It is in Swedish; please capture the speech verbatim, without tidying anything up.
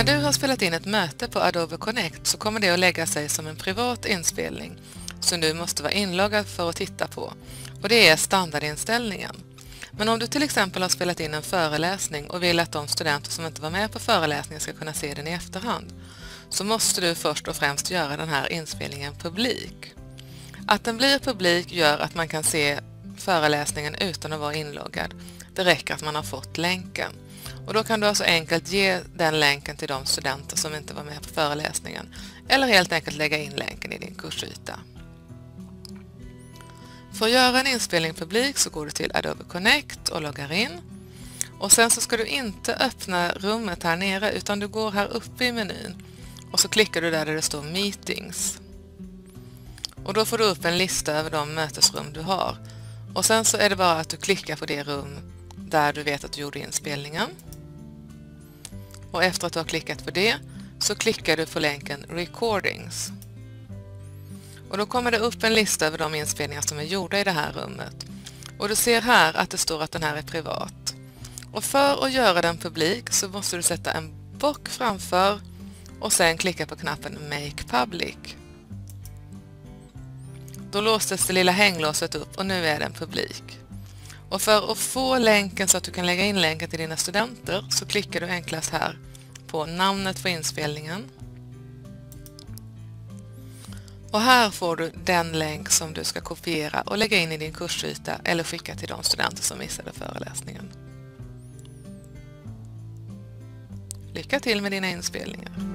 När du har spelat in ett möte på Adobe Connect så kommer det att lägga sig som en privat inspelning som du måste vara inloggad för att titta på, och det är standardinställningen. Men om du till exempel har spelat in en föreläsning och vill att de studenter som inte var med på föreläsningen ska kunna se den i efterhand, så måste du först och främst göra den här inspelningen publik. Att den blir publik gör att man kan se föreläsningen utan att vara inloggad. Det räcker att man har fått länken. Och då kan du alltså enkelt ge den länken till de studenter som inte var med på föreläsningen, eller helt enkelt lägga in länken i din kursyta. För att göra en inspelning publik så går du till Adobe Connect och loggar in. Och sen så ska du inte öppna rummet här nere, utan du går här uppe i menyn och så klickar du där, där det står Meetings. Och då får du upp en lista över de mötesrum du har. Och sen så är det bara att du klickar på det rum där du vet att du gjorde inspelningen. Och efter att du har klickat på det så klickar du på länken Recordings. Och då kommer det upp en lista över de inspelningar som är gjorda i det här rummet. Och du ser här att det står att den här är privat. Och för att göra den publik så måste du sätta en bock framför och sen klicka på knappen Make Public. Då låstes det lilla hänglåset upp och nu är den publik. Och för att få länken så att du kan lägga in länken till dina studenter så klickar du enklast här på namnet på inspelningen. Och här får du den länk som du ska kopiera och lägga in i din kursyta eller skicka till de studenter som missade föreläsningen. Lycka till med dina inspelningar!